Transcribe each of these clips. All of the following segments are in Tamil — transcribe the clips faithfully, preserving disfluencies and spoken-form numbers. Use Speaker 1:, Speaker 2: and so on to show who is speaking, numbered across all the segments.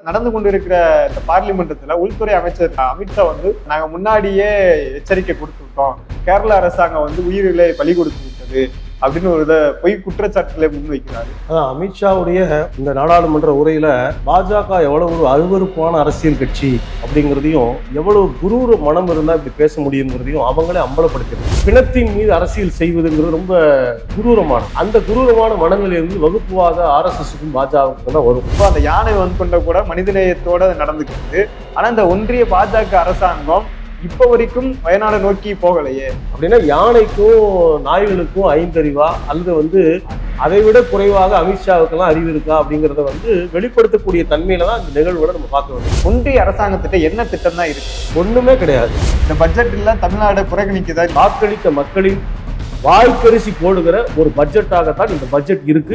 Speaker 1: நடந்து கொண்டிருக்கிற இந்த பார்லிமெண்டத்துல உள்துறை அமைச்சர் அமித்ஷா வந்து நாங்க முன்னாடியே எச்சரிக்கை கொடுத்துட்டோம், கேரள அரசாங்கம் வந்து உயிரிழை பலி கொடுத்து விட்டது அப்படின்னு ஒரு இதை பொய் குற்றச்சாட்டுகளை முன்வைக்கிறாரு.
Speaker 2: அதான் அமித்ஷாவுடைய இந்த நாடாளுமன்ற உரையில பாஜக எவ்வளவு ஒரு அருவருப்பான அரசியல் கட்சி அப்படிங்கிறதையும், எவ்வளவு குரூர மனம் இருந்தா இப்படி பேச முடியுங்கிறதையும் அவங்களே அம்பலப்படுத்திருக்கு. பிணத்தின் மீது அரசியல் செய்வதுங்கிறது ரொம்ப குரூரமான, அந்த குரூரமான மனங்களில் இருந்து வகுப்புவாத ஆர் எஸ் எஸ்க்கும் பாஜகவுக்கு தான் வரும்.
Speaker 1: இப்போ அந்த யானை வந்து கொண்ட கூட மனிதநேயத்தோட நடந்துக்கிறது. ஆனா இந்த ஒன்றிய பாஜக அரசாங்கம் இப்ப வரைக்கும் வயநாடு நோக்கி போகலையே.
Speaker 2: அப்படின்னா யானைக்கும் நாய்களுக்கும் ஐந்தறிவா அல்லது வந்து அதை விட குறைவாக அமித்ஷாவுக்கெல்லாம் அறிவு இருக்கா அப்படிங்கிறத வந்து வெளிப்படுத்தக்கூடிய தன்மையில தான் இந்த நிகழ்வுகளை நம்ம பார்க்க வேண்டும்.
Speaker 1: ஒன்றிய அரசாங்கத்திட்ட என்ன திட்டம் தான் இருக்கு?
Speaker 2: ஒண்ணுமே கிடையாது.
Speaker 1: இந்த பட்ஜெட்ல தமிழ்நாடு புறக்கணிக்குதா?
Speaker 2: வாக்களித்த மக்களின் வாய்க்கரிசி போடுகிற ஒரு பட்ஜெட்டாகத்தான் இந்த பட்ஜெட் இருக்கு.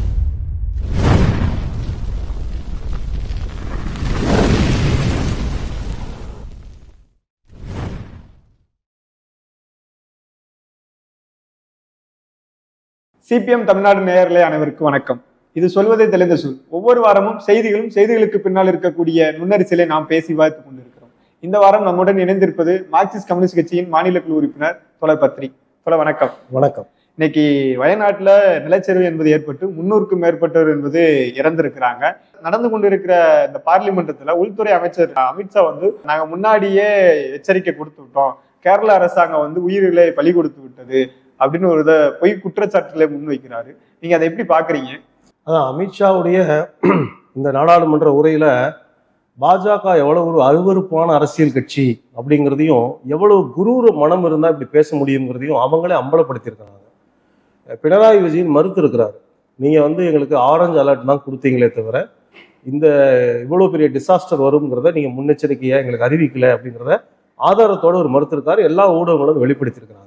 Speaker 1: சிபிஎம் தமிழ்நாடு நேயர்களே அனைவருக்கும் வணக்கம். இது சொல்வதை தெளிந்த சொல். ஒவ்வொரு வாரமும் செய்திகளும் செய்திகளுக்கு பின்னால் இருக்கக்கூடிய நுண்ணரிசலை நாம் பேசி பார்த்துக் கொண்டிருக்கிறோம். இந்த வாரம் நம்முடன் இணைந்திருப்பது மார்க்சிஸ்ட் கம்யூனிஸ்ட் கட்சியின் மாநில குழு உறுப்பினர் தோழர் பத்ரி. தோழர் வணக்கம்.
Speaker 2: வணக்கம்.
Speaker 1: இன்னைக்கு வயநாட்டுல நிலச்சரிவு என்பது ஏற்பட்டு முன்னூறுக்கும் மேற்பட்டவர் என்பது இறந்திருக்கிறாங்க. நடந்து கொண்டிருக்கிற இந்த பார்லிமெண்டத்துல உள்துறை அமைச்சர் அமித்ஷா வந்து நாங்க முன்னாடியே எச்சரிக்கை கொடுத்து விட்டோம், கேரள அரசாங்கம் வந்து உயிரிழை பலி கொடுத்து விட்டது அப்படின்னு ஒரு இதை பொய் குற்றச்சாட்டுகளை முன்வைக்கிறாரு. நீங்க அதை எப்படி பாக்குறீங்க?
Speaker 2: அதான் அமித்ஷாவுடைய இந்த நாடாளுமன்ற உரையில பாஜக எவ்வளவு ஒரு அருவருப்பான அரசியல் கட்சி அப்படிங்கிறதையும், எவ்வளவு குரூர மனம் இருந்தா இப்படி பேச முடியுங்கிறதையும் அவங்களே அம்பலப்படுத்தியிருக்கிறாங்க. பினராயி விஜயன் மறுத்து இருக்கிறாரு. நீங்க வந்து எங்களுக்கு ஆரஞ்சு அலர்ட் தான் கொடுத்தீங்களே தவிர இந்த இவ்வளவு பெரிய டிசாஸ்டர் வருங்கிறத நீங்க முன்னெச்சரிக்கையா எங்களுக்கு அறிவிக்கல அப்படிங்கிறத ஆதாரத்தோட ஒரு மறுத்திருக்காரு. எல்லா ஊடகங்களும் வெளிப்படுத்தியிருக்கிறாங்க.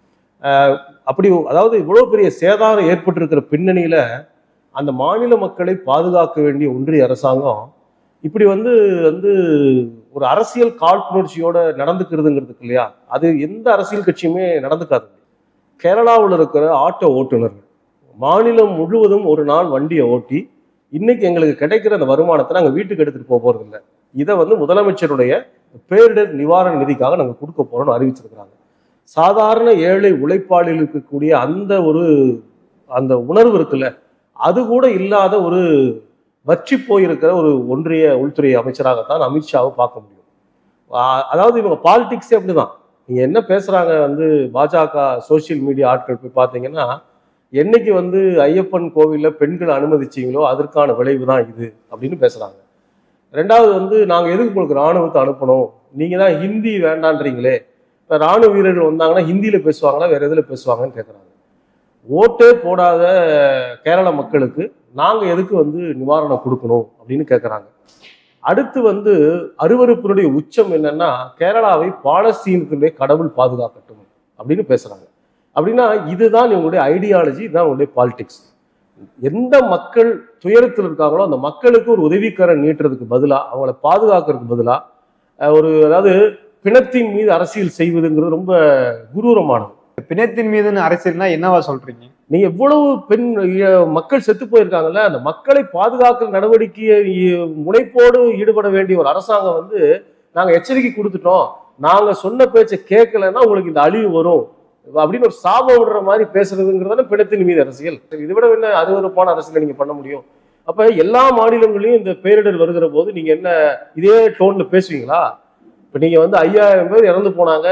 Speaker 2: அப்படி அதாவது இவ்வளவு பெரிய சேதாரம் ஏற்பட்டிருக்கிற பின்னணியில அந்த மாநில மக்களை பாதுகாக்க வேண்டிய ஒன்றிய அரசாங்கம் இப்படி வந்து வந்து ஒரு அரசியல் காழ்ப்புணர்ச்சியோட நடந்துக்கிறதுங்கிறதுக்கு இல்லையா, அது எந்த அரசியல் கட்சியுமே நடந்துக்காது. கேரளாவில் இருக்கிற ஆட்டோ ஓட்டுநர்கள் மாநிலம் முழுவதும் ஒரு நாள் வண்டியை ஓட்டி இன்னைக்கு எங்களுக்கு கிடைக்கிற அந்த வருமானத்தை நாங்கள் வீட்டுக்கு எடுத்துட்டு போக போறது இல்லை, இதை வந்து முதலமைச்சருடைய பேரிடர் நிவாரண நிதிக்காக நாங்கள் கொடுக்க போறோம்னு அறிவிச்சிருக்கிறாங்க. சாதாரண ஏழை உழைப்பாளில் இருக்கக்கூடிய அந்த ஒரு அந்த உணர்வு இருக்குல்ல, அது கூட இல்லாத ஒரு வற்றி போயிருக்கிற ஒரு ஒன்றிய உள்துறை அமைச்சராகத்தான் அமித்ஷாவை பார்க்க முடியும். அதாவது இவங்க பாலிடிக்ஸே அப்படிதான். நீங்க என்ன பேசுறாங்க வந்து பாஜக சோசியல் மீடியா ஆட்கள் போய் பார்த்தீங்கன்னா, என்னைக்கு வந்து ஐயப்பன் கோவில்ல பெண்களை அனுமதிச்சிங்களோ அதற்கான விளைவு தான் இது அப்படின்னு பேசுறாங்க. ரெண்டாவது வந்து நாங்க எதுக்கு உங்களுக்கு இராணுவத்தை அனுப்பணும், நீங்க தான் ஹிந்தி வேண்டான்றீங்களே, இப்போ ராணுவ வீரர்கள் வந்தாங்கன்னா ஹிந்தியில பேசுவாங்களா வேற எதுல பேசுவாங்கன்னு கேட்குறாங்க. ஓட்டே போடாத கேரள மக்களுக்கு நாங்க எதுக்கு வந்து நிவாரணம் கொடுக்கணும் அப்படின்னு கேட்குறாங்க. அடுத்து வந்து அருவருப்பினுடைய உச்சம் என்னன்னா, கேரளாவை பாலஸ்தீனத்தினுடைய கடவுள் பாதுகாக்கட்டும் அப்படின்னு பேசுறாங்க. அப்படின்னா இதுதான் இவங்களுடைய ஐடியாலஜி, இதுதான் இவங்களுடைய பாலிடிக்ஸ். எந்த மக்கள் துயரத்தில் இருக்காங்களோ அந்த மக்களுக்கு ஒரு உதவிக்கரம் நீட்டுறதுக்கு பதிலா, அவங்கள பாதுகாக்கிறதுக்கு பதிலா ஒரு அதாவது பிணத்தின் மீது அரசியல் செய்வதுங்கிறது ரொம்ப குரூரமானது.
Speaker 1: பிணத்தின் மீது அரசியல்னா என்னவா சொல்றீங்க?
Speaker 2: நீங்க எவ்வளவு பெண் மக்கள் செத்து போயிருக்காங்கல்ல, அந்த மக்களை பாதுகாக்கிற நடவடிக்கையை முனைப்போடு ஈடுபட வேண்டிய ஒரு அரசாங்கம் வந்து நாங்க எச்சரிக்கை கொடுத்துட்டோம், நாங்க சொன்ன பேச்சை கேட்கலன்னா உங்களுக்கு இந்த அழிவு வரும் அப்படின்னு ஒரு சாபம் விடுற மாதிரி பேசுறதுங்கிறதான பிணத்தின் மீது அரசியல். இதை விட என்ன அருவருப்பான அரசியலை நீங்க பண்ண முடியும்? அப்ப எல்லா மாநிலங்களையும் இந்த பேரிடர் வருகிற போது நீங்க என்ன இதே டோன்ல பேசுவீங்களா? இப்போ நீங்கள் வந்து ஐயாயிரம் பேர் இறந்து போனாங்க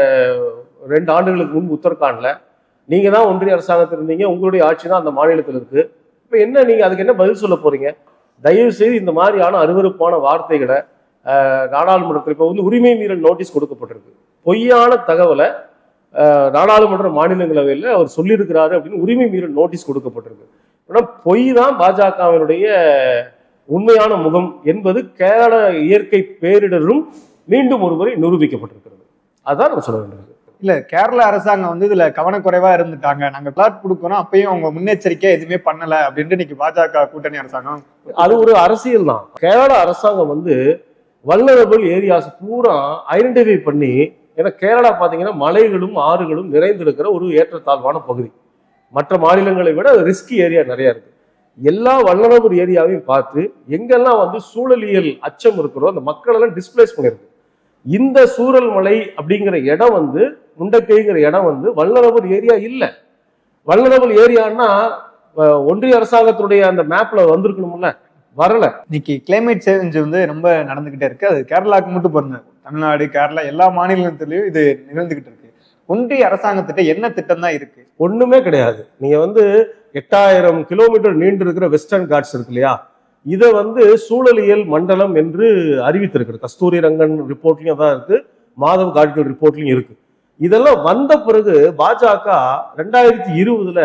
Speaker 2: ரெண்டு ஆண்டுகளுக்கு முன்பு உத்தரகாண்டில், நீங்கள் தான் ஒன்றிய அரசாங்கத்தில் இருந்தீங்க, உங்களுடைய ஆட்சி தான் அந்த மாநிலத்தில் இருக்குது. இப்போ என்ன நீங்கள் அதுக்கு என்ன பதில் சொல்ல போறீங்க? தயவு செய்து இந்த மாதிரியான அருவருப்பான வார்த்தைகளை நாடாளுமன்றத்தில் இப்போ வந்து உரிமை மீறல் நோட்டீஸ் கொடுக்கப்பட்டிருக்கு. பொய்யான தகவலை நாடாளுமன்ற மாநிலங்களவையில் அவர் சொல்லியிருக்கிறாரு அப்படின்னு உரிமை மீறல் நோட்டீஸ் கொடுக்கப்பட்டிருக்கு. ஆனால் பொய் தான் பாஜகவினுடைய உண்மையான முகம் என்பது கேரள இயற்கை பேரிடரும் மீண்டும் ஒருமுறை நிரூபிக்கப்பட்டிருக்கிறது. அதான் நம்ம சொல்ல வேண்டியது.
Speaker 1: இல்ல, கேரள அரசாங்கம் வந்து இதுல கவனக்குறைவா இருந்துட்டாங்க, நாங்க பிளாட் கொடுக்கணும் அப்பயும் அவங்க முன்னெச்சரிக்கையா எதுவுமே பண்ணல அப்படின்ட்டு இன்னைக்கு பாஜக கூட்டணி அரசாங்கம்,
Speaker 2: அது ஒரு அரசியல் தான். கேரள அரசாங்கம் வந்து வல்னரபிள் ஏரியாஸ் பூரா ஐடென்டிஃபை பண்ணி, ஏன்னா கேரளா பாத்தீங்கன்னா மலைகளும் ஆறுகளும் நிறைந்திருக்கிற ஒரு ஏற்றத்தாழ்வான பகுதி, மற்ற மாநிலங்களை விட ரிஸ்கி ஏரியா நிறைய இருக்கு. எல்லா வல்லுநர் ஏரியாவையும் பார்த்து எங்கெல்லாம் வந்து சூழலியல் அச்சம் இருக்கிறோ அந்த மக்கள் எல்லாம் டிஸ்பிளேஸ் பண்ணிருக்கு. இந்த சூழல் மலை அப்படிங்கிற இடம் வந்து முண்டக்கைங்கிற இடம் வந்து வல்லுநர் ஏரியா இல்லை. வல்லுநர் ஏரியான்னா ஒன்றிய அரசாங்கத்துடைய அந்த மேப்ல வந்திருக்கணும்ல, வரல.
Speaker 1: இன்னைக்கு கிளைமேட் சேஞ்ச் வந்து ரொம்ப நடந்துகிட்டே இருக்கு. அது கேரளாவுக்கு மட்டும் பாருங்க, தமிழ்நாடு கேரளா எல்லா மாநிலத்திலயும் இது நிகழ்ந்துகிட்டு இருக்கு. ஒன்றிய அரசாங்கத்திட்ட என்ன திட்டம் தான் இருக்கு?
Speaker 2: ஒண்ணுமே கிடையாது. நீங்க வந்து எட்டாயிரம் கிலோமீட்டர் நீண்டு இருக்கிற வெஸ்டர்ன் காட்ஸ் இருக்கு இல்லையா, இதை வந்து சூழலியல் மண்டலம் என்று அறிவித்திருக்கிறது. கஸ்தூரி ரங்கன் ரிப்போர்ட்லயும் தான் இருக்கு, மாதவ் காட்கில் ரிப்போர்ட்லயும் இருக்கு. இதெல்லாம் வந்த பிறகு பாஜக ரெண்டாயிரத்தி இருபதுல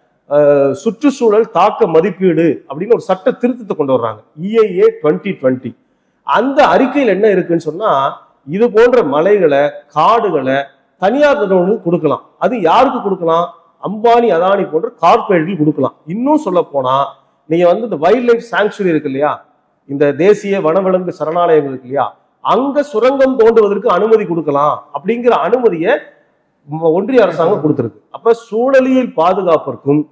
Speaker 2: சுற்றுச்சூழல் தாக்க மதிப்பீடு அப்படின்னு ஒரு சட்ட திருத்தத்தை கொண்டு வர்றாங்க, இஐஏ டுவெண்ட்டி டுவெண்ட்டி. அந்த அறிக்கையில் என்ன இருக்குன்னு சொன்னா, இது போன்ற மலைகளை காடுகளை தனியார் நிறுவனங்களுக்கு கொடுக்கலாம். அது யாருக்கு கொடுக்கலாம்? அம்பானி அதானி போன்ற கார்பரேட்டுகள் கொடுக்கலாம். இன்னும் சொல்ல போனா நீங்க வந்து இந்த வைல்ட் லைஃப் சாங்சுரி இருக்கு இல்லையா, இந்த தேசிய வனவிலங்கு சரணாலயங்கள் இருக்கு இல்லையா, அங்க சுரங்கம் தோண்டுவதற்கு அனுமதி கொடுக்கலாம் அப்படிங்கிற அனுமதியை ஒன்றிய அரசாங்கம் கொடுத்திருக்கு. அப்ப சூழலியல் பாதுகாப்பிற்கும்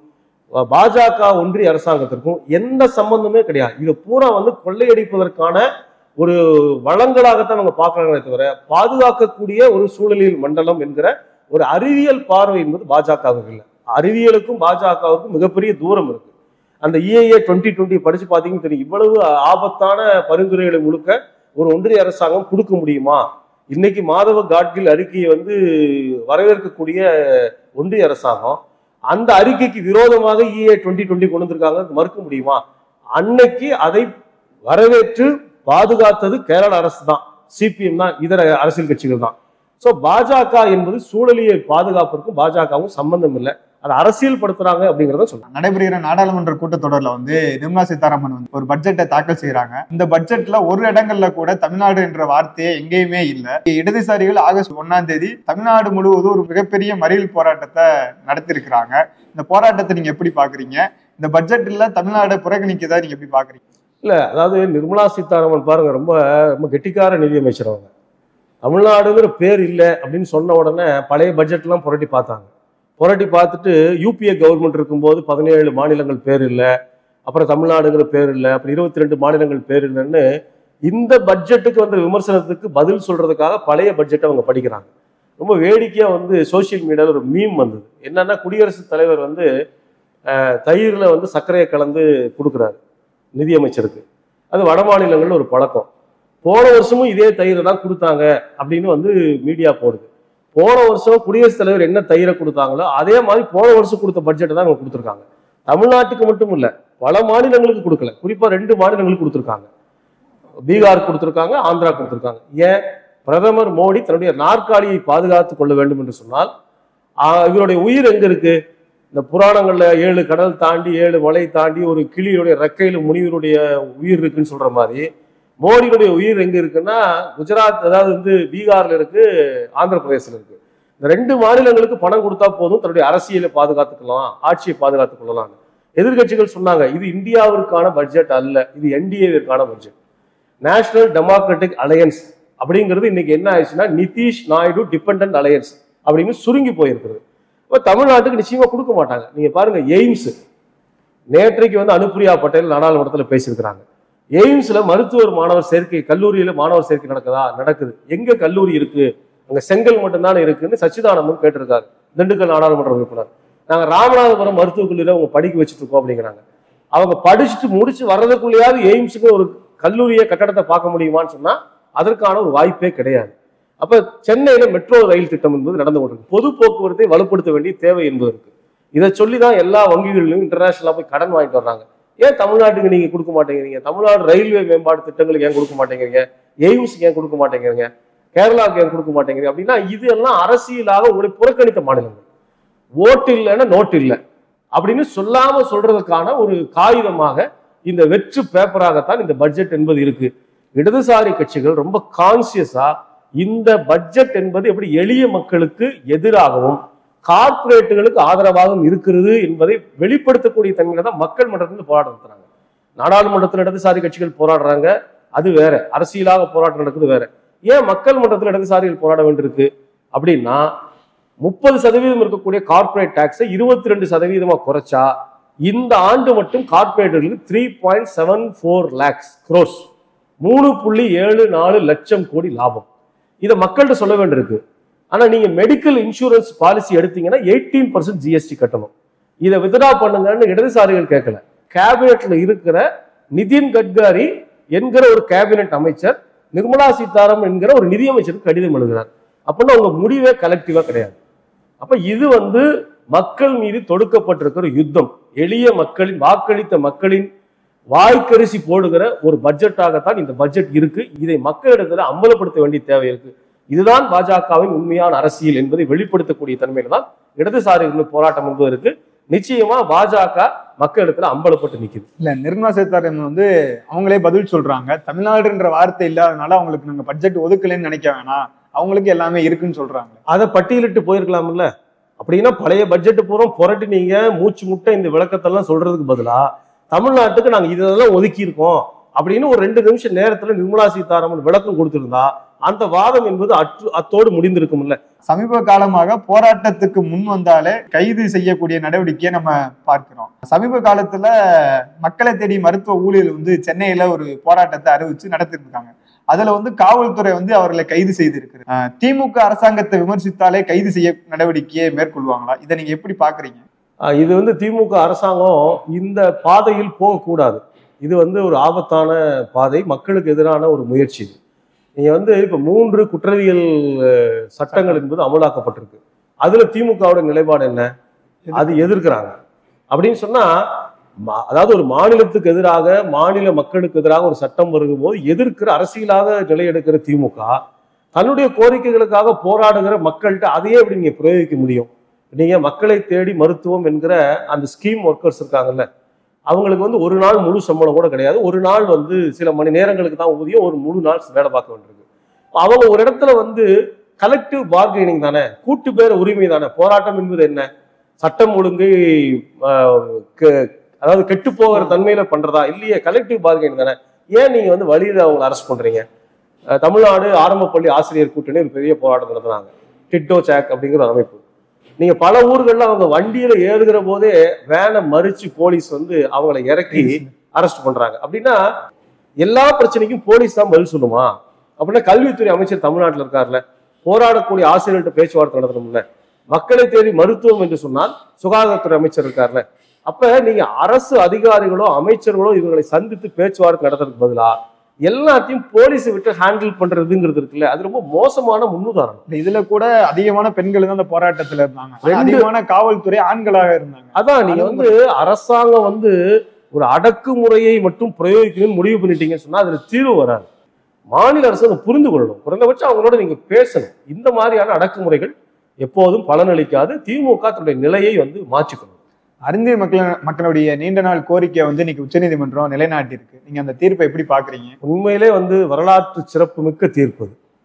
Speaker 2: பாஜக ஒன்றிய அரசாங்கத்திற்கும் எந்த சம்பந்தமே கிடையாது. இதை பூரா வந்து கொள்ளையடிப்பதற்கான ஒரு வளங்களாகத்தான் அவங்க பார்க்கறாங்களே தவிர பாதுகாக்கக்கூடிய ஒரு சூழலியல் மண்டலம் என்கிற ஒரு அறிவியல் பார்வை என்பது பாஜகவுக்கு இல்லை. அறிவியலுக்கும் பாஜகவுக்கும் மிகப்பெரிய தூரம் இருக்கு. அந்த இஐஏ டுவெண்ட்டி டுவெண்ட்டி படிச்சு பார்த்தீங்கன்னு தெரியும், இவ்வளவு ஆபத்தான பரிந்துரைகளை முழுக்க ஒரு ஒன்றிய அரசாங்கம் கொடுக்க முடியுமா? இன்னைக்கு மாதவ காட்கில் அறிக்கையை வந்து வரவேற்கக்கூடிய ஒன்றிய அரசாங்கம் அந்த அறிக்கைக்கு விரோதமாக இஏ டுவெண்ட்டி டுவெண்ட்டி கொண்டு வந்திருக்காங்க, மறுக்க முடியுமா? அன்னைக்கு அதை வரவேற்று பாதுகாத்தது கேரள அரசு தான், சிபிஎம் தான், இதர அரசியல் கட்சிகள் தான். சோ பாஜக என்பது சூழலியல் பாதுகாப்பிற்கும் பாஜகவும் சம்பந்தம் இல்லை, அதை அரசியல் படுத்துறாங்க அப்படிங்கிறத சொல்றாங்க.
Speaker 1: நடைபெறுகிற நாடாளுமன்ற கூட்டத்தொடர்ல வந்து நிர்மலா சீதாராமன் வந்து ஒரு பட்ஜெட்டை தாக்கல் செய்யறாங்க. இந்த பட்ஜெட்ல ஒரு இடங்கள்ல கூட தமிழ்நாடு என்ற வார்த்தையே எங்கேயுமே இல்லை. இடதுசாரிகள் ஆகஸ்ட் ஒன்னாம் தேதி தமிழ்நாடு முழுவதும் ஒரு மிகப்பெரிய மறியல் போராட்டத்தை நடத்திருக்கிறாங்க. இந்த போராட்டத்தை நீங்க எப்படி பாக்குறீங்க? இந்த பட்ஜெட்ல தமிழ்நாடு புறக்கணிக்கதா நீங்க எப்படி பாக்குறீங்க?
Speaker 2: இல்ல, அதாவது நிர்மலா சீதாராமன் பாருங்க, ரொம்ப ரொம்ப கெட்டிக்கார நிதியமைச்சர் அவங்க. தமிழ்நாடுங்கிற பேர் இல்லை அப்படின்னு சொன்ன உடனே பழைய பட்ஜெட்லாம் புரட்டி பார்த்தாங்க. புரட்டி பார்த்துட்டு யூபிஏ கவர்மெண்ட் இருக்கும்போது பதினேழு மாநிலங்கள் பேர் இல்லை, அப்புறம் தமிழ்நாடுங்கிற பேர் இல்லை, அப்புறம் இருபத்தி ரெண்டு மாநிலங்கள் பேர் இல்லைன்னு இந்த பட்ஜெட்டுக்கு வந்த விமர்சனத்துக்கு பதில் சொல்றதுக்காக பழைய பட்ஜெட்டை அவங்க படிக்கிறாங்க. ரொம்ப வேடிக்கையா வந்து சோசியல் மீடியாவில் ஒரு மீம் வந்தது. என்னன்னா, குடியரசுத் தலைவர் வந்து தயிர்ல வந்து சர்க்கரையை கலந்து கொடுக்குறாரு நிதியமைச்சருக்கு. அது வட மாநிலங்கள்ல ஒரு பழக்கம். போன வருஷமும் இதே தயிரை தான் கொடுத்தாங்க அப்படின்னு வந்து மீடியா போடுது. போன வருஷம் குடியரசுத் தலைவர் என்ன தயிரை கொடுத்தாங்களோ அதே மாதிரி போன வருஷம் கொடுத்த பட்ஜெட்டை தான் அவங்க கொடுத்துருக்காங்க. தமிழ்நாட்டுக்கு மட்டும் இல்ல, பல மாநிலங்களுக்கு கொடுக்கல, குறிப்பா ரெண்டு மாநிலங்களுக்கு கொடுத்துருக்காங்க. பீகார் கொடுத்துருக்காங்க, ஆந்திரா கொடுத்துருக்காங்க. ஏன்? பிரதமர் மோடி தன்னுடைய நாற்காலியை பாதுகாத்துக் கொள்ள வேண்டும் என்று சொன்னால் இவருடைய உயிர் எங்க இருக்கு? இந்த புராணங்கள்ல ஏழு கடல் தாண்டி ஏழு மலை தாண்டி ஒரு கிளியுடைய ரெக்கையில முனிவருடைய உயிர் இருக்குன்னு சொல்ற மாதிரி மோடியுடைய உயிர் எங்க இருக்குன்னா குஜராத், அதாவது வந்து பீகார்ல இருக்கு, ஆந்திர பிரதேசத்துல இருக்கு. இந்த ரெண்டு மாநிலங்களுக்கு பணம் கொடுத்தா போதும் தன்னுடைய அரசியலை பாதுகாத்துக்கலாம், ஆட்சியை பாதுகாத்துக் கொள்ளலாம். எதிர்கட்சிகள் சொன்னாங்க, இது இந்தியாவிற்கான பட்ஜெட் அல்ல, இது என்டிஏவிற்கான பட்ஜெட். நேஷனல் டெமோக்ராட்டிக் அலையன்ஸ் அப்படிங்கிறது இன்னைக்கு என்ன ஆயிடுச்சுன்னா நிதிஷ் நாயுடு டிபெண்டன்ட் அலையன்ஸ் அப்படின்னு சுருங்கி போயிருக்கிறது. இப்போ தமிழ்நாட்டுக்கு நிச்சயமா கொடுக்க மாட்டாங்க. நீங்க பாருங்க, எய்ம்ஸ் நேற்றைக்கு வந்து அனுப்பிரியா பட்டேல் நாடாளுமன்றத்தில் பேசியிருக்கிறாங்க. எய்ம்ஸ்ல மருத்துவர் மாணவர் சேர்க்கை, கல்லூரியில மாணவர் சேர்க்கை நடக்குதா? நடக்குது. எங்க கல்லூரி இருக்கு? அங்க செங்கல் மட்டும்தானே இருக்குன்னு சச்சிதானந்தன் கேட்டிருக்காரு, திண்டுக்கல் நாடாளுமன்ற உறுப்பினர். நாங்க ராமநாதபுரம் மருத்துவக் கல்லூரியில அவங்க படிக்க வச்சுட்டு இருக்கோம் அப்படிங்கிறாங்க. அவங்க படிச்சுட்டு முடிச்சு வர்றதுக்குள்ளேயாவது எய்ம்ஸுக்கு ஒரு கல்லூரிய கட்டடத்தை பார்க்க முடியுமான்னு சொன்னா அதற்கான ஒரு வாய்ப்பே கிடையாது. அப்ப சென்னையில மெட்ரோ ரயில் திட்டம் என்பது நடந்து கொண்டிருக்கு. பொது போக்குவரத்தை வலுப்படுத்த வேண்டிய தேவை என்பது இருக்கு. இதை சொல்லிதான் எல்லா வங்கிகளிலும் இன்டர்நேஷனலா போய் கடன் வாங்கிட்டு வர்றாங்க. ஏன் தமிழ்நாட்டுக்கு நீங்க கொடுக்க மாட்டேங்கிறீங்க? தமிழ்நாடு ரயில்வே மேம்பாடு திட்டங்களுக்கு ஏன் கொடுக்க மாட்டேங்கிறீங்க? எய்ம்ஸுக்கு ஏன் கொடுக்க மாட்டேங்கிறீங்க? கேரளாவுக்கு ஏன் கொடுக்க மாட்டேங்கிறீங்க? அப்படின்னா இது எல்லாம் அரசியலாக உங்களை புறக்கணித்த மாநிலங்கள். ஓட்டு இல்லைன்னா நோட்டு இல்லை அப்படின்னு சொல்லாம சொல்றதுக்கான ஒரு காகிதமாக இந்த வெற்று பேப்பராகத்தான் இந்த பட்ஜெட் என்பது இருக்கு. இடதுசாரி கட்சிகள் ரொம்ப கான்சியஸா இந்த பட்ஜெட் என்பது எப்படி எளிய மக்களுக்கு எதிராகவும் கார்பரேட்டுகளுக்கு ஆதரவாகவும் இருக்கிறது என்பதை வெளிப்படுத்தக்கூடிய தன்மையில தான் மக்கள் மன்றத்தில் போராட்டம் நடத்துறாங்க. நாடாளுமன்றத்தில் இடதுசாரி கட்சிகள் போராடுறாங்க, அது வேற. அரசியலாக போராட்டம் நடக்குது வேற. ஏன் மக்கள் மன்றத்தில் இடதுசாரிகள் போராட வேண்டியிருக்கு அப்படின்னா, முப்பது சதவீதம் இருக்கக்கூடிய கார்பரேட் டாக்ஸை இருபத்தி ரெண்டு சதவீதமா குறைச்சா இந்த ஆண்டு மட்டும் கார்பரேட்டுகளுக்கு three point seven four lakhs crores, மூணு புள்ளி ஏழு நாலு லட்சம் கோடி லாபம். இதை மக்கள்கிட்ட சொல்ல வேண்டியிருக்கு. ஆனா நீங்க மெடிக்கல் இன்சூரன்ஸ் பாலிசி எடுத்தீங்கன்னா எயிட்டீன் பர்சன்ட் ஜிஎஸ்டி கட்டணும். இதை வித்ட்ரா பண்ணுங்கன்னு இடதுசாரிகள் கேட்கல. கேபினெட்ல இருக்கிற நிதின் கட்காரி என்கிற ஒரு கேபினெட் அமைச்சர் நிர்மலா சீதாராமன் என்கிற ஒரு நிதியமைச்சருக்கு கடிதம் எழுதுகிறார். அப்படின்னா உங்க முடிவே கலெக்டிவா கிடையாது. அப்ப இது வந்து மக்கள் மீது தொடுக்கப்பட்டிருக்கிற யுத்தம். எளிய மக்களின், வாக்களித்த மக்களின் வாய்க்கரிசி போடுகிற ஒரு பட்ஜெட்டாகத்தான் இந்த பட்ஜெட் இருக்கு. இதை மக்களிடத்துல அம்பலப்படுத்த வேண்டிய தேவை இருக்கு. இதுதான் பாஜகவின் உண்மையான அரசியல் என்பதை வெளிப்படுத்தக்கூடிய தன்மையில தான் இடதுசாரிகள் போராட்டம் என்பது இருக்கு. நிச்சயமா பாஜக மக்களிடத்துல அம்பலப்பட்டு நிக்குது.
Speaker 1: இல்ல, நிர்மலா சீதாராமன் வந்து அவங்களே பதில் சொல்றாங்க, தமிழ்நாடுன்ற வார்த்தை இல்லாதனால அவங்களுக்கு நாங்க பட்ஜெட் ஒதுக்கலன்னு நினைக்க வேணாம், அவங்களுக்கு எல்லாமே இருக்குன்னு சொல்றாங்க.
Speaker 2: அதை பட்டியலிட்டு போயிருக்கலாம்ல. அப்படின்னா பழைய பட்ஜெட் பூரா புரட்டி நீங்க மூச்சு முட்டை இந்த விளக்கத்தெல்லாம் சொல்றதுக்கு பதிலா தமிழ்நாட்டுக்கு நாங்க இதெல்லாம் ஒதுக்கி இருக்கோம் அப்படின்னு ஒரு ரெண்டு நிமிஷம் நேரத்துல நிர்மலா சீதாராமன் விளக்கம் கொடுத்திருந்தா அந்த வாதம் என்பது அற்று அத்தோடு முடிந்திருக்கும். இல்ல,
Speaker 1: சமீப காலமாக போராட்டத்துக்கு முன் வந்தாலே கைது செய்யக்கூடிய நடவடிக்கையை நம்ம பார்க்கிறோம். சமீப காலத்துல மக்களை தேடி மருத்துவ ஊழியர்கள் வந்து சென்னையில ஒரு போராட்டத்தை அறிவிச்சு நடத்திருக்காங்க. அதுல வந்து காவல்துறை வந்து அவர்களை கைது செய்திருக்கு. திமுக அரசாங்கத்தை விமர்சித்தாலே கைது செய்ய நடவடிக்கையை மேற்கொள்வாங்களா? இதை நீங்க எப்படி பாக்குறீங்க?
Speaker 2: இது வந்து திமுக அரசாங்கம் இந்த பாதையில் போகக்கூடாது. இது வந்து ஒரு ஆபத்தான பாதை, மக்களுக்கு எதிரான ஒரு முயற்சி. நீங்க வந்து இப்ப மூன்று குற்றவியல் சட்டங்கள் என்பது அமலாக்கப்பட்டிருக்கு. அதுல திமுகவோட நிலைப்பாடு என்ன? அது எதிர்க்கிறாங்க. அப்படின்னு சொன்னா, அதாவது ஒரு மாநிலத்துக்கு எதிராக, மாநில மக்களுக்கு எதிராக ஒரு சட்டம் வருகும் போது எதிர்க்கிற அரசியலாக நிலை எடுக்கிற திமுக தன்னுடைய கோரிக்கைகளுக்காக போராடுகிற மக்கள்கிட்ட அதையே எப்படி நீங்க பிரயோகிக்க முடியும்? நீங்க மக்களை தேடி மருத்துவம் என்கிற அந்த ஸ்கீம் ஒர்க்கர்ஸ் இருக்காங்கல்ல, அவங்களுக்கு வந்து ஒரு நாள் முழு சம்பளம் கூட கிடையாது. ஒரு நாள் வந்து சில மணி நேரங்களுக்கு தான் ஊதியம், ஒரு முழு நாள் வேலை பார்க்க வேண்டியிருக்கு. அவங்க ஒரு இடத்துல வந்து கலெக்டிவ் பார்கெனிங் தானே, கூட்டு பேர உரிமை தானே. போராட்டம் என்பது என்ன? சட்டம் ஒழுங்கை அதாவது கெட்டு போகிற தன்மையில பண்றதா? இல்லையே, கலெக்டிவ் பார்கெனிங் தானே. ஏன் நீங்க வந்து வழியில அவங்களை அரெஸ்ட் பண்றீங்க? தமிழ்நாடு ஆரம்ப பள்ளி ஆசிரியர் கூட்டணி ஒரு பெரிய போராட்டம் நடத்துனாங்க, டிட்டோ சாக் அப்படிங்கிற ஒரு அமைப்பு. நீங்க பல ஊர்கள்ல அவங்க வண்டியில ஏறுகிற போதே வேனை மறிச்சு போலீஸ் வந்து அவங்களை இறக்கி அரெஸ்ட் பண்றாங்க. அப்படின்னா எல்லா பிரச்சனைக்கும் போலீஸ் தான் பதில் சொல்லுமா? அப்படின்னா கல்வித்துறை அமைச்சர் தமிழ்நாட்டில் இருக்காருல்ல, போராடக்கூடிய ஆசிரியர்கிட்ட பேச்சுவார்த்தை நடத்தணும்ல. மக்களை தேடி மருத்துவம் என்று சொன்னால் சுகாதாரத்துறை அமைச்சர் இருக்காருல்ல. அப்ப நீங்க அரசு அதிகாரிகளோ அமைச்சர்களோ இவங்களை சந்தித்து பேச்சுவார்த்தை நடத்துறதுக்கு பதிலா எல்லாத்தையும் போலீஸ் விட்டு ஹேண்டில் பண்றதுங்கிறது இருக்குல்ல, அது ரொம்ப மோசமான முன்னுதாரணம்.
Speaker 1: இதுல கூட அதிகமான பெண்கள் தான் அந்த போராட்டத்துல இருந்தாங்க, அதிகமான காவல்துறை ஆண்களாக இருந்தாங்க.
Speaker 2: அதான் நீங்க வந்து அரசாங்கம் வந்து ஒரு அடக்குமுறையை மட்டும் பிரயோகிக்கணும்னு முடிவு பண்ணிட்டீங்கன்னு சொன்னா அதுல தீர்வு வராது. மாநில அரசு அதை புரிந்து கொள்ளணும். குறைந்தபட்சம் அவங்களோட நீங்க பேசணும். இந்த மாதிரியான அடக்குமுறைகள் எப்போதும் பலனளிக்காது. திமுக தன்னுடைய நிலையை வந்து மாற்றிக்கணும்.
Speaker 1: அருந்திய மக்கள் மக்களுடைய நீண்ட நாள் கோரிக்கை வந்து இன்னைக்கு உச்சநீதிமன்றம் நிலைநாட்டியிருக்கு. நீங்க அந்த தீர்ப்பை எப்படி பாக்குறீங்க?
Speaker 2: உண்மையிலே வந்து வரலாற்று சிறப்பு மிக்க தீர்ப்பு.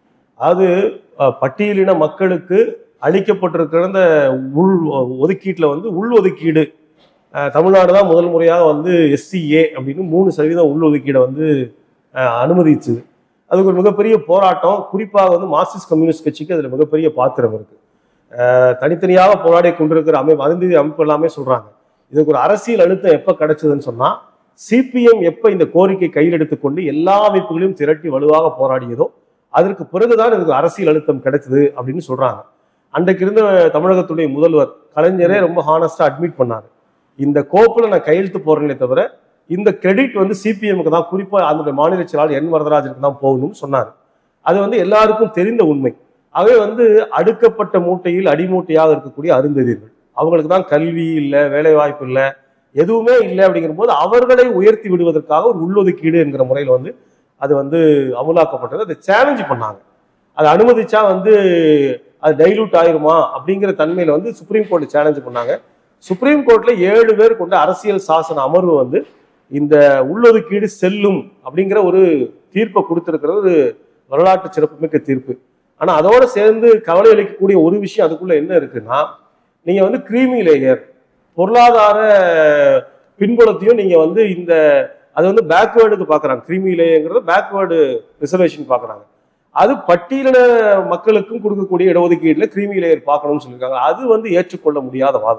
Speaker 2: அது பட்டியலின மக்களுக்கு அளிக்கப்பட்டிருக்கிற உள் ஒதுக்கீட்டுல வந்து உள் ஒதுக்கீடு, தமிழ்நாடு தான் முதல் முறையாக வந்து எஸ்சிஏ அப்படின்னு மூணு சதவீதம் உள் ஒதுக்கீடை வந்து அனுமதிச்சு. அதுக்கு ஒரு மிகப்பெரிய போராட்டம். குறிப்பாக வந்து மார்க்சிஸ்ட் கம்யூனிஸ்ட் கட்சிக்கு அதுல மிகப்பெரிய பாத்திரம் இருக்கு. தனித்தனியாக போராடி கொண்டிருக்கிற அமைப்பு, அருந்ததி அமைப்பு எல்லாமே சொல்றாங்க இதுக்கு ஒரு அரசியல் அழுத்தம் எப்ப கிடைச்சதுன்னு சொன்னா, சிபிஎம் எப்ப இந்த கோரிக்கை கையில் எடுத்துக்கொண்டு எல்லா அமைப்புகளையும் திரட்டி வலுவாக போராடியதோ அதற்கு பிறகுதான் இதுக்கு அரசியல் அழுத்தம் கிடைச்சது அப்படின்னு சொல்றாங்க. அன்றைக்கு இருந்த தமிழகத்துடைய முதல்வர் கலைஞரே ரொம்ப ஹானஸ்டா அட்மிட் பண்ணாரு, இந்த கோப்புல நான் கையெழுத்து போறேனே தவிர இந்த கிரெடிட் வந்து சிபிஎம்க்கு தான், குறிப்பா அந்த மாநில செயலாளர் என் வரதராஜனுக்கு தான் போகணும்னு சொன்னாரு. அது வந்து எல்லாருக்கும் தெரிந்த உண்மை. அவை வந்து அடுக்கப்பட்ட மூட்டையில் அடிமூட்டையாக இருக்கக்கூடிய அருந்ததியர்கள், அவங்களுக்கு தான் கல்வி இல்லை, வேலை வாய்ப்பு இல்லை, எதுவுமே இல்லை. அப்படிங்கிற போது அவர்களை உயர்த்தி விடுவதற்காக ஒரு உள்ளொதுக்கீடு என்கிற முறையில் வந்து அது வந்து அமுலாக்கப்பட்டது. அதை சேலஞ்ச் பண்ணாங்க. அதை அனுமதிச்சா வந்து அது டைலூட் ஆயிருமா அப்படிங்கிற தன்மையில வந்து சுப்ரீம் கோர்ட் சேலஞ்ச் பண்ணாங்க. சுப்ரீம் கோர்ட்ல ஏழு பேர் கொண்ட அரசியல் சாசன அமர்வு வந்து இந்த உள்ளொதுக்கீடு செல்லும் அப்படிங்கிற ஒரு தீர்ப்பை கொடுத்திருக்கிறது ஒரு வரலாற்று சிறப்புமிக்க தீர்ப்பு. ஆனா அதோட சேர்ந்து கவலை அளிக்கக்கூடிய ஒரு விஷயம் அதுக்குள்ள என்ன இருக்குன்னா, நீங்க வந்து கிரீமி லேயர் பொருளாதார பின்புலத்தையும் நீங்க வந்து இந்த அது வந்து பேக்வேர்டுக்கு பாக்குறாங்க. கிரீமி லேயர்ங்கிறது பேக்வேர்டு ரிசர்வேஷன் பாக்குறாங்க. அது பட்டியலின மக்களுக்கும் கொடுக்கக்கூடிய இடஒதுக்கீடுல கிரீமி லேயர் பார்க்கணும்னு சொல்லியிருக்காங்க. அது வந்து ஏற்றுக்கொள்ள முடியாத வாதம்.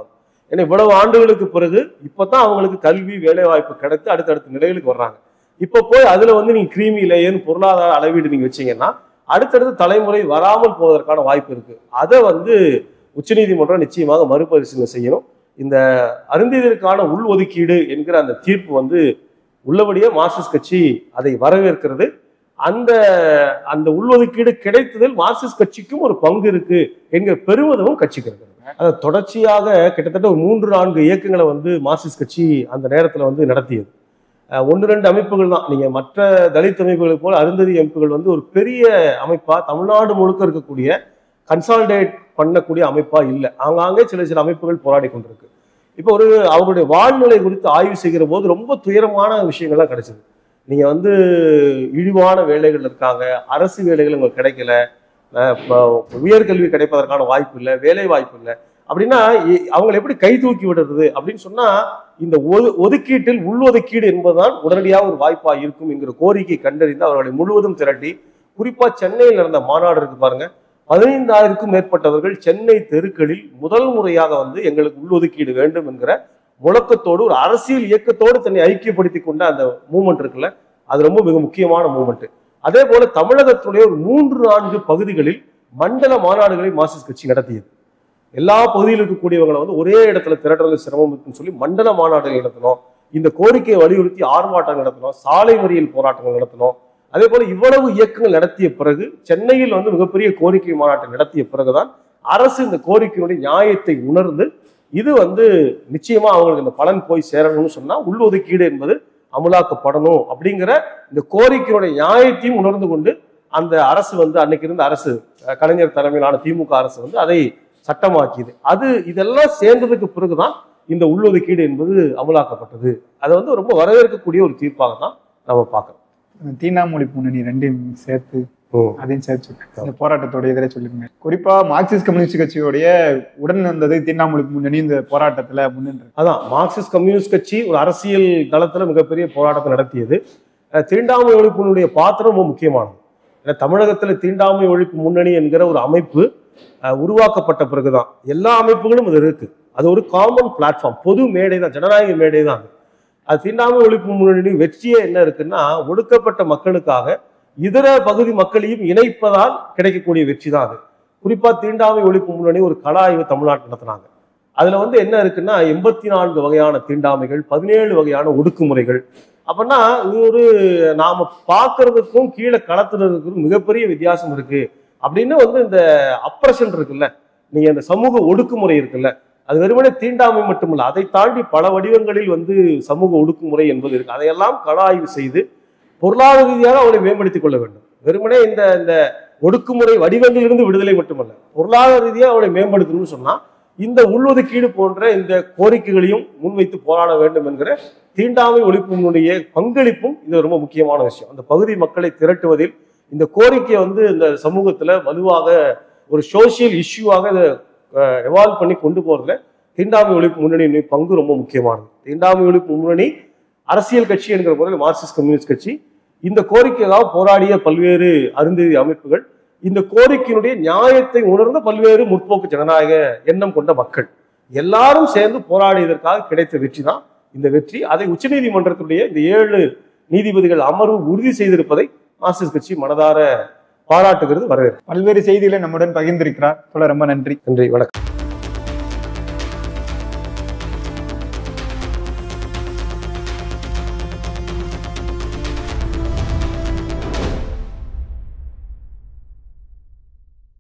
Speaker 2: ஏன்னா இவ்வளவு ஆண்டுகளுக்கு பிறகு இப்பதான் அவங்களுக்கு கல்வி வேலை வாய்ப்பு கிடைத்து அடுத்தடுத்த நிலைகளுக்கு வர்றாங்க. இப்ப போய் அதுல வந்து நீங்க கிரீமி லேயர்னு பொருளாதார அளவீடு நீங்க வச்சீங்கன்னா அடுத்தடுத்த தலைமுறை வராமல் போவதற்கான வாய்ப்பு இருக்கு. அதை வந்து உச்சநீதிமன்றம் நிச்சயமாக மறுபரிசீலனை செய்யணும். இந்த அருந்தியதற்கான உள் ஒதுக்கீடு என்கிற அந்த தீர்ப்பு வந்து உள்ளபடியே மார்க்சிஸ்ட் கட்சி அதை வரவேற்கிறது. அந்த அந்த உள்ஒதுக்கீடு கிடைத்ததில் மார்க்சிஸ்ட் கட்சிக்கும் ஒரு பங்கு இருக்கு என்கிற பெருமிதமும் கட்சிக்கு இருக்கிறது. அதை தொடர்ச்சியாக கிட்டத்தட்ட ஒரு மூன்று நான்கு இயக்கங்களை வந்து மார்க்சிஸ்ட் கட்சி அந்த நேரத்துல வந்து நடத்தியது. ஒன்று ரெண்டு அமைப்புகள் தான். நீங்க மற்ற தலித் அமைப்புகளை போல அருந்ததி அமைப்புகள் வந்து ஒரு பெரிய அமைப்பா தமிழ்நாடு முழுக்க இருக்கக்கூடிய கன்சாலிடேட் பண்ணக்கூடிய அமைப்பா இல்லை. ஆங்காங்கே சில சில அமைப்புகள் போராடி கொண்டிருக்கு. இப்போ ஒரு அவங்களுடைய வாழ்நிலை குறித்து ஆய்வு செய்கிற போது ரொம்ப துயரமான விஷயங்கள்லாம் கிடைச்சது. நீங்க வந்து இழிவான வேலைகள் இருக்காங்க, அரசு வேலைகள் உங்களுக்கு கிடைக்கல, உயர்கல்வி கிடைப்பதற்கான வாய்ப்பு இல்லை, வேலை வாய்ப்பு இல்லை அப்படின்னா அவங்களை எப்படி கை தூக்கி விடுறது அப்படின்னு சொன்னா இந்த ஒது ஒதுக்கீட்டில் உள்ஒதுக்கீடு என்பதுதான் உடனடியாக ஒரு வாய்ப்பா இருக்கும் என்கிற கோரிக்கை கண்டறிந்து அவர்களை முழுவதும் திரட்டி குறிப்பா சென்னையில் நடந்த மாநாடு இருக்கு பாருங்க, பதினைந்தாயிரக்கும் மேற்பட்டவர்கள் சென்னை தெருக்களில் முதல் முறையாக வந்து எங்களுக்கு உள்ஒதுக்கீடு வேண்டும் என்கிற முழக்கத்தோடு ஒரு அரசியல் இயக்கத்தோடு தன்னை ஐக்கியப்படுத்தி கொண்ட அந்த மூமெண்ட் இருக்குல்ல, அது ரொம்ப மிக முக்கியமான மூமெண்ட். அதே போல தமிழகத்துடைய ஒரு மூன்று நான்கு பகுதிகளில் மண்டல மாநாடுகளை மார்க்சிஸ்ட் கட்சி நடத்தியது. எல்லா பகுதியில் இருக்கக்கூடியவங்களை வந்து ஒரே இடத்துல திரட்டுறது சிரமம் இருக்குன்னு சொல்லி மண்டல மாநாடுகள் நடத்தணும், இந்த கோரிக்கையை வலியுறுத்தி ஆர்ப்பாட்டம் நடத்தணும், சாலை மறியல் போராட்டங்கள் நடத்தணும். அதே போல இவ்வளவு இயக்கங்கள் நடத்திய பிறகு சென்னையில் வந்து மிகப்பெரிய கோரிக்கை மாநாட்டை நடத்திய பிறகுதான் அரசு இந்த கோரிக்கையினுடைய நியாயத்தை உணர்ந்து இது வந்து நிச்சயமா அவங்களுக்கு இந்த பலன் போய் சேரணும்னு சொன்னா உள்ஒதுக்கீடு என்பது அமலாக்கப்படணும் அப்படிங்கிற இந்த கோரிக்கையுடைய நியாயத்தையும் உணர்ந்து கொண்டு அந்த அரசு வந்து அன்னைக்கு இருந்த அரசு கலைஞர் தலைமையிலான திமுக அரசு வந்து அதை சட்டமாக்கியது. அது இதெல்லாம் சேர்ந்ததுக்கு பிறகுதான் இந்த உள்ஒதுக்கீடு என்பது அமலாக்கப்பட்டது. அதை வந்து ரொம்ப வரவேற்கக்கூடிய ஒரு தீர்ப்பாக தான் நம்ம பார்க்கிறோம்.
Speaker 1: தீண்டாமொழி முன்னணி ரெண்டையும் சேர்த்து அதையும் சேர்த்து இந்த போராட்டத்தோட எதிரே சொல்லிருங்க. குறிப்பா மார்க்சிஸ்ட் கம்யூனிஸ்ட் கட்சியோடைய உடன் வந்தது தீண்டாமொழி முன்னணி இந்த போராட்டத்துல முன்னின்று.
Speaker 2: அதான் மார்க்சிஸ்ட் கம்யூனிஸ்ட் கட்சி ஒரு அரசியல் தளத்துல மிகப்பெரிய போராட்டத்தை நடத்தியது. தீண்டாமை ஒழிப்பினுடைய பாத்திரம் ரொம்ப முக்கியமானது. ஏன்னா தமிழகத்துல தீண்டாமை ஒழிப்பு முன்னணி என்கிற ஒரு அமைப்பு உருவாக்கப்பட்ட பிறகுதான் எல்லா அமைப்புகளும் அது இருக்கு. அது ஒரு காமன் பிளாட்ஃபார்ம், பொது மேடை தான், ஜனநாயக மேடை தான். அது தீண்டாமை ஒழிப்பு முன்னணி வெற்றியே என்ன இருக்குன்னா ஒடுக்கப்பட்ட மக்களுக்காக இதர பகுதி மக்களையும் இணைப்பதால் கிடைக்கக்கூடிய வெற்றி தான் அது. குறிப்பா தீண்டாமை ஒழிப்பு முன்னணி ஒரு கள ஆய்வு தமிழ்நாட்டில் நடத்தினாங்க. அதுல வந்து என்ன இருக்குன்னா எண்பத்தி நான்கு வகையான தீண்டாமைகள், பதினேழு வகையான ஒடுக்குமுறைகள். அப்படின்னா இது ஒரு நாம பார்க்கறதுக்கும் கீழே களத்துல இருக்கிறதுக்கும் மிகப்பெரிய வித்தியாசம் இருக்கு அப்படின்னு வந்து இந்த அப்ரஷன் இருக்குல்ல, நீங்க இந்த சமூக ஒடுக்குமுறை இருக்குல்ல, அது வெறுமனே தீண்டாமை மட்டுமல்ல, அதை தாண்டி பல வடிவங்களில் வந்து சமூக ஒடுக்குமுறை என்பது இருக்கு. அதையெல்லாம் கள ஆய்வு செய்து பொருளாதார ரீதியாக அவளை மேம்படுத்திக் கொள்ள வேண்டும். வெறுமனே இந்த இந்த ஒடுக்குமுறை வடிவங்களிலிருந்து விடுதலை மட்டுமல்ல, பொருளாதார ரீதியாக அவளை மேம்படுத்தணும்னு சொன்னா இந்த உள்ஒதுக்கீடு போன்ற இந்த கோரிக்கைகளையும் முன்வைத்து போராட வேண்டும் என்கிற தீண்டாமை ஒழிப்பினுடைய பங்களிப்பும் இது ரொம்ப முக்கியமான விஷயம். அந்த பகுதி மக்களை திரட்டுவதில் இந்த கோரிக்கையை வந்து இந்த சமூகத்துல வலுவாக ஒரு சோசியல் இஷ்யூவாக இதை எவால்வ் பண்ணி கொண்டு போறதுல தீண்டாமை ஒழிப்பு முன்னணியின் பங்கு ரொம்ப முக்கியமானது. தீண்டாமை ஒழிப்பு முன்னணி அரசியல் கட்சி என்கிற முறையில் மார்க்சிஸ்ட் கம்யூனிஸ்ட் கட்சி இந்த கோரிக்கையாக போராடிய பல்வேறு அருந்ததி அமைப்புகள், இந்த கோரிக்கையினுடைய நியாயத்தை உணர்ந்த பல்வேறு முற்போக்கு ஜனநாயக எண்ணம் கொண்ட மக்கள் எல்லாரும் சேர்ந்து போராடியதற்காக கிடைத்த வெற்றி தான் இந்த வெற்றி. அதை உச்சநீதிமன்றத்துடைய இந்த ஏழு நீதிபதிகள் அமர்வு உறுதி செய்திருப்பதை மார்க்சிஸ்ட் கட்சி மனதார பாராட்டுகிறது, வரவேற்று.
Speaker 1: பல்வேறு செய்திகளை நம்முடன் பகிர்ந்திருக்கிறார். ரொம்ப நன்றி.
Speaker 2: நன்றி, வணக்கம்.